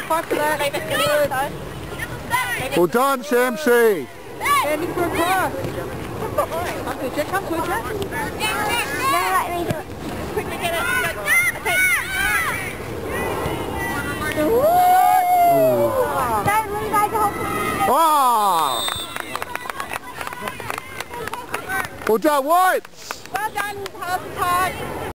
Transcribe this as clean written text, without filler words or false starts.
fight for that. Well done, Shamsi. Standing for a cross. Come to it, Jack. Come to it, Jack. Quickly get it. Don't leave out the whole thing. Ah! Well done, White. Well done, half the time.